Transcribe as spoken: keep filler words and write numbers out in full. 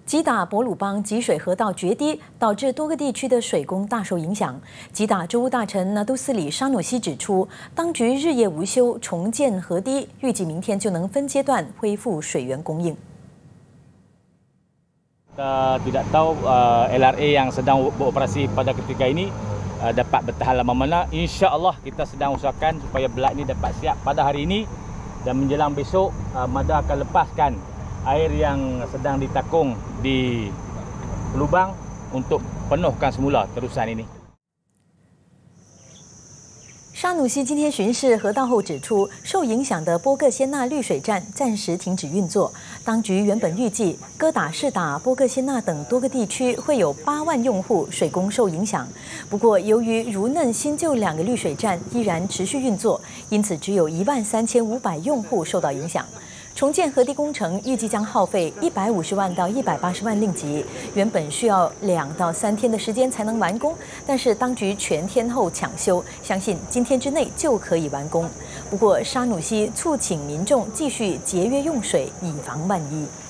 吉打博鲁邦集水河道决堤，导致多个地区的水供大受影响。吉打州务大臣纳杜斯里沙努西指出，当局日夜无休重建河堤，预计明天就能分阶段恢复水源供应。 Kita tidak tahu uh, L R A yang sedang beroperasi pada ketika ini uh, dapat bertahan lama mana. InsyaAllah kita sedang usahakan supaya belak ini dapat siap pada hari ini dan menjelang besok uh, Mada akan lepaskan air yang sedang ditakung di lubang untuk penuhkan semula terusan ini. 沙努西今天巡视河道后指出，受影响的波克仙纳滤水站暂时停止运作。当局原本预计，哥打士打、波克仙纳等多个地区会有八万用户水供受影响。不过，由于如嫩、新旧两个滤水站依然持续运作，因此只有一万三千五百用户受到影响。 重建河堤工程预计将耗费一百五十万到一百八十万令吉，原本需要两到三天的时间才能完工，但是当局全天候抢修，相信今天之内就可以完工。不过沙努西促请民众继续节约用水，以防万一。